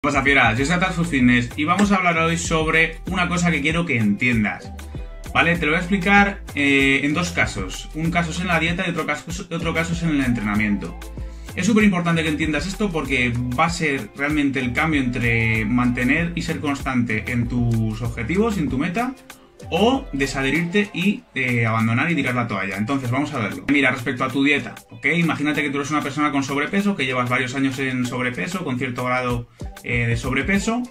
¿Qué pasa, fieras? Yo soy Atasfus Fitness y vamos a hablar hoy sobre una cosa que quiero que entiendas. ¿Vale? Te lo voy a explicar en dos casos. Un caso es en la dieta y otro caso es en el entrenamiento. Es súper importante que entiendas esto porque va a ser realmente el cambio entre mantener y ser constante en tus objetivos y en tu meta, o desadherirte y abandonar y tirar la toalla. Entonces vamos a verlo. Mira, respecto a tu dieta, ¿ok? Imagínate que tú eres una persona con sobrepeso, que llevas varios años en sobrepeso, con cierto grado de sobrepeso,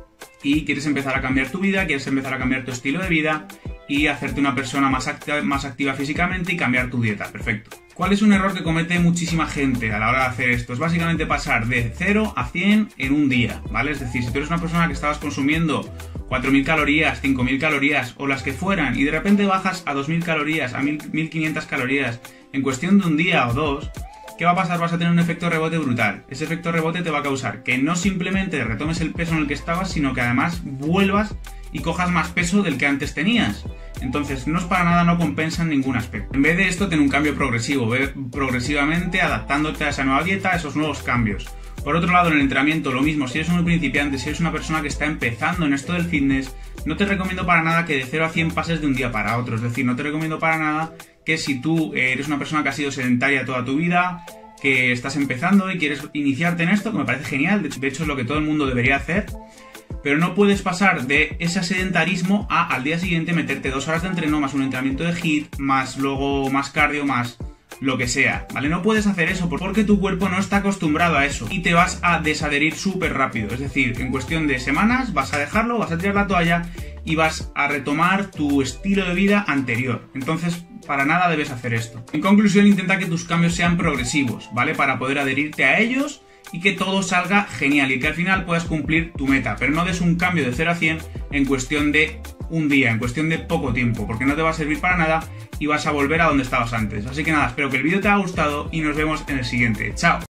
y quieres empezar a cambiar tu vida, quieres empezar a cambiar tu estilo de vida y hacerte una persona más activa físicamente y cambiar tu dieta. Perfecto. ¿Cuál es un error que comete muchísima gente a la hora de hacer esto? Es básicamente pasar de 0 a 100 en un día, ¿vale? Es decir, si tú eres una persona que estabas consumiendo 4.000 calorías, 5.000 calorías o las que fueran y de repente bajas a 2.000 calorías, a 1.500 calorías en cuestión de un día o dos, ¿qué va a pasar? Vas a tener un efecto rebote brutal. Ese efecto rebote te va a causar que no simplemente retomes el peso en el que estabas, sino que además vuelvas y cojas más peso del que antes tenías. Entonces, no es para nada, no compensa en ningún aspecto. En vez de esto, ten un cambio progresivo, ve progresivamente adaptándote a esa nueva dieta, a esos nuevos cambios. Por otro lado, en el entrenamiento, lo mismo. Si eres un principiante, si eres una persona que está empezando en esto del fitness, no te recomiendo para nada que de 0 a 100 pases de un día para otro. Es decir, no te recomiendo para nada que si tú eres una persona que ha sido sedentaria toda tu vida, que estás empezando y quieres iniciarte en esto, que me parece genial, de hecho es lo que todo el mundo debería hacer, pero no puedes pasar de ese sedentarismo a al día siguiente meterte 2 horas de entreno, más un entrenamiento de HIIT, más luego más cardio, más lo que sea, ¿vale? No puedes hacer eso porque tu cuerpo no está acostumbrado a eso y te vas a desadherir súper rápido. Es decir, en cuestión de semanas vas a dejarlo, vas a tirar la toalla y vas a retomar tu estilo de vida anterior. Entonces, para nada debes hacer esto. En conclusión, intenta que tus cambios sean progresivos, ¿vale? Para poder adherirte a ellos y que todo salga genial y que al final puedas cumplir tu meta, pero no des un cambio de 0 a 100 en cuestión de un día, en cuestión de poco tiempo, porque no te va a servir para nada y vas a volver a donde estabas antes. Así que nada, espero que el vídeo te haya gustado y nos vemos en el siguiente. ¡Chao!